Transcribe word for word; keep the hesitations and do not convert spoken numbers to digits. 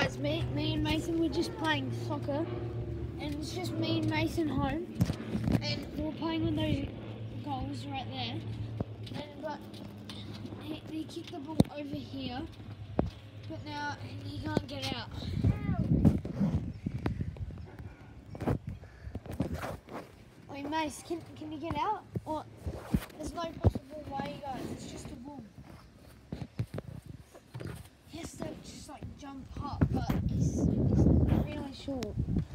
guys, me, me and Mason were just playing soccer, and it's just me and Mason home, and we were playing on those goals right there, and but he, he kicked the ball over here, but now he can't get out. Wait, Mace, can, can you get out? Or there's no possible way, guys, it's just a ball. He has to just like jump up, but he's, he's really short.